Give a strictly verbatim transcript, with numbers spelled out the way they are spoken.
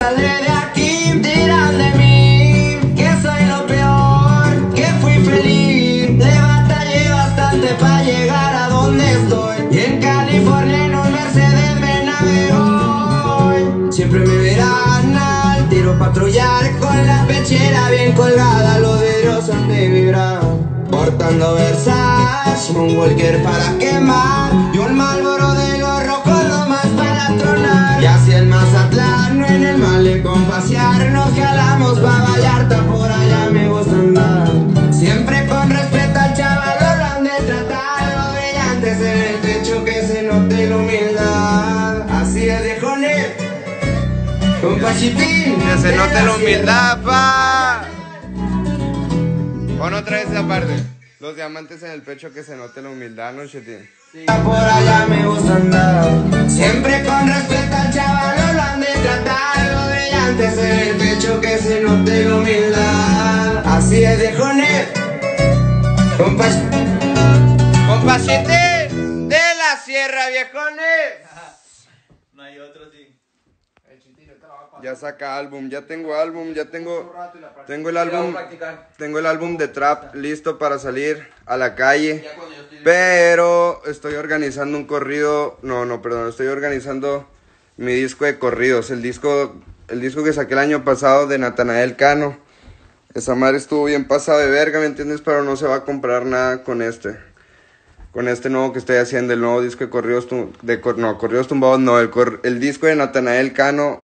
saldré de aquí, dirán de mí que soy lo peor, que fui feliz. Le batallé bastante para llegar a donde estoy, y en California en un Mercedes me navego. Siempre me verán al tiro patrullar con la pechera bien colgada, los vidrios han de vibrar. Portando Versace, un Walker para quemar y un Marlboro de los rojos nomás para tronar. Y hacia el Mazatlán, en el malecón pasear, nos jalamos pa' Vallarta, por allá me gusta andar. Siempre con respeto al chaval, lo han de tratar, los brillantes en el pecho, que se note la humildad. Así es de Jonet, con Pachitín, que se note la humildad, pa. Pon otra vez esa parte. Los diamantes en el pecho, que se note la humildad, ¿no, Chetín? Sí. Por allá me gusta andar. Siempre con respeto al chaval, lo han de tratar. Los brillantes en el pecho, que se note la humildad. Así es de Jonet. Compa... Compa Chetín de la Sierra, viejones. No hay otro, sí. Ya saca álbum, ya tengo álbum, ya tengo tengo el álbum, tengo el álbum de trap listo para salir a la calle, pero estoy organizando un corrido, no, no, perdón, estoy organizando mi disco de corridos, el disco, el disco que saqué el año pasado de Natanael Cano. Esa madre estuvo bien pasada de verga, ¿me entiendes? Pero no se va a comprar nada con este, con este nuevo que estoy haciendo, el nuevo disco de corridos, de, no, corridos tumbados, no, el, cor, el disco de Natanael Cano.